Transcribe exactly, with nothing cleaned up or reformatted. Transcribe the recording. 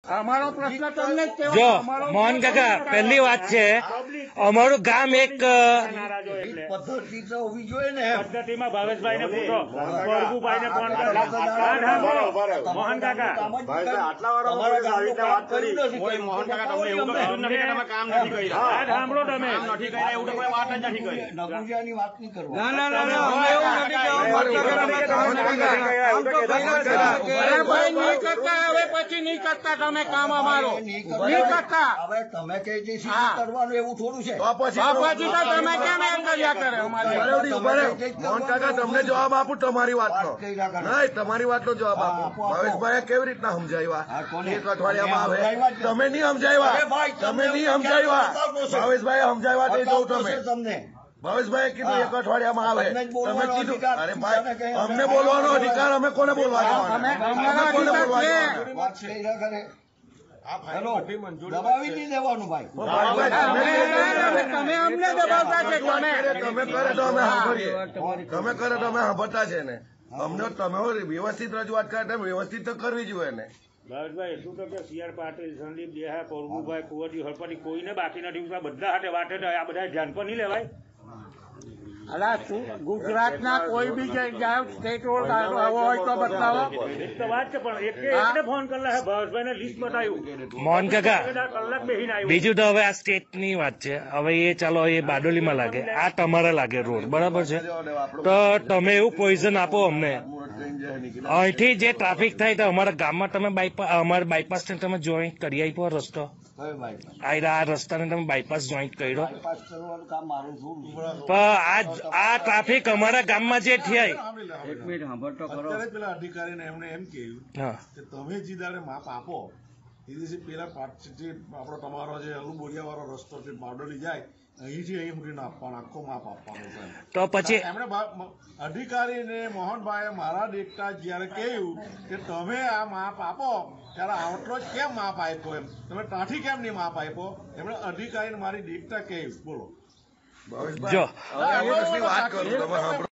અમારો પ્રશ્ન તમને જ કહેવાનો. જો અમારો મોહન કાકા પહેલી વાત છે, અમારું ગામ એક પદ્ધતિ તો હોવી જોઈએ ને. પદ્ધતિમાં ભાવેશભાઈ ને પૂછો, પરભુભાઈ ને ફોન કરો. મોહન કાકા આટલા વાર વાત કરી મોહન કાકા તમને એવું કીધું નથી કે તમે કામ નથી કર્યા. આ સાંભળો તમે નથી કર્યા એવું તો કોઈ વાત જ નથી કરી. નકુજાની વાત નહીં કરવા. ના ના ના અમે એવું નથી અરે ભાઈ નહીં કરતા, હવે પછી નહીં કરતા તમે કામ અમારો નહીં કરતા. હવે તમે કઈ જે હા. કરવાનું એવું થોડું છે. આ પછી તો તમે કેમ એમ કર્યા કરે અમારી મોહન કાકા તમને જવાબ આપું તમારી વાતનો. નહીં, તમારી વાતનો જવાબ આપો. ભાવેશભાઈ કેવી રીતના સમજાવ્યા એક અઠવાડિયામાં આવે? તમે નહીં સમજાવ્યા, તમે નહીં સમજાવ્યા. ભાવેશભાઈ સમજાવ્યા તે જોઉં તમે. તમને ભાવેશભાઈ કીધું એક અઠવાડિયામાં આવે. તમે કીધું અરે ભાઈ અમને બોલવાનો અધિકાર, અમે કોને બોલવા દેવાના? અમે કોને બોલવા દેવાના? વાત કર્યા કરે. હેલો, દબાવી નહીં દેવાનું ભાઈ. તમે અમને દબાવતા છે. તમે તમે કરે તો અમે સાંભળીએ, તમે કરે તો અમે સાંભળતા છે ને. અમને તમે વ્યવસ્થિત રજૂઆત કરે વ્યવસ્થિત તો કરવી જોઈએ ને. ભાવેશભાઈ એટલું તો કે સી આર પાટીલ, સંદીપ દેહા, પરભુભાઈ, કુંવરજી, હળપતિ કોઈને બાકી નથી. બધા હાથે વાટે આ બધા ધ્યાન પર નહીં લેવાય. અલા શું ગુજરાતના કોઈ બી જગ્યાએ સ્ટેટ રોડ આવો હોય તો બતાવો. એક તો વાત છે, પણ એક એકને ફોન કરેલા હે ભાવેશભાઈ ને લિસ્ટ બતાવ્યું. મોહન કાકા કલાક બેહીને આવ્યું. બીજું તો હવે આ સ્ટેટની વાત છે. હવે એ ચાલો એ બારડોલીમાં લાગે, આ તમારે લાગે રોડ, બરાબર છે? તો તમે એવું પોઈઝન આપો અમને. અહીંથી જે ટ્રાફિક થાય તો અમારા ગામમાં તમે બાયપાસ, અમારા બાયપાસ ને તમે જોઈન્ટ કરી આપ્યો રસ્તો. આ રસ્તાને તમે બાયપાસ જોઈન્ટ કર્યો, પાસ કરવાનું કામ મારું થોડું. પણ આ આ ટ્રાફિક અમારા ગામમાં જે થાય. એક મિનિટ સાંભળતો કરો. અત્યારે પેલા અધિકારીને એમને એમ કહ્યું હા, કે તમે જે દાડે માપ આપો એ દિવસે પેલા પાટ જે આપણો તમારો જે અલુ બોરિયા વાળો રસ્તો છે બારડોલી જાય અહીંથી અહીં સુધી આપવાનો આખો માપ આપવાનો છે. તો પછી એમણે અધિકારીને મોહનભાઈએ મારા દેખતા જયારે કહ્યું કે તમે આ માપ આપો ત્યારે આટલો જ કેમ માપ આપ્યો, એમ તમે ત્યાંથી કેમ નહીં માપ આપ્યો, એમણે અધિકારીને મારી દેખતા કહ્યું. બોલો જો વાત કરું તમે